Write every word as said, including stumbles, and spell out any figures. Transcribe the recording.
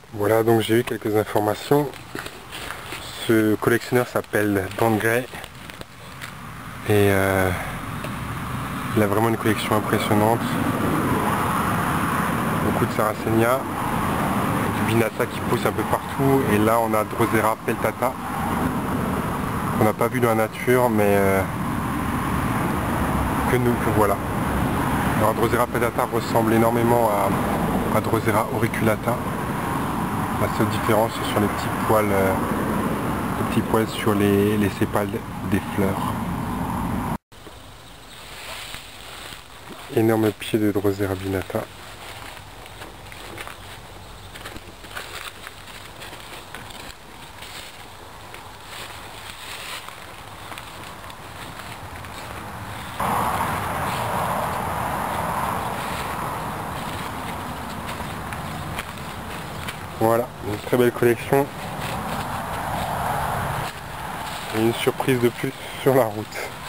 Voilà, donc j'ai eu quelques informations. Ce collectionneur s'appelle Dan Gray et euh, il a vraiment une collection impressionnante. Beaucoup de Sarracenia, du Vinata qui pousse un peu partout, et là on a Drosera peltata qu'on n'a pas vu dans la nature, mais euh, que nous que voilà. Alors Drosera peltata ressemble énormément à, à Drosera auriculata. La seule différence c'est sur les petits poils, euh, les petits poils sur les, les sépales des fleurs. Énorme pied de Drosera binata. Voilà, une très belle collection. Et une surprise de plus sur la route.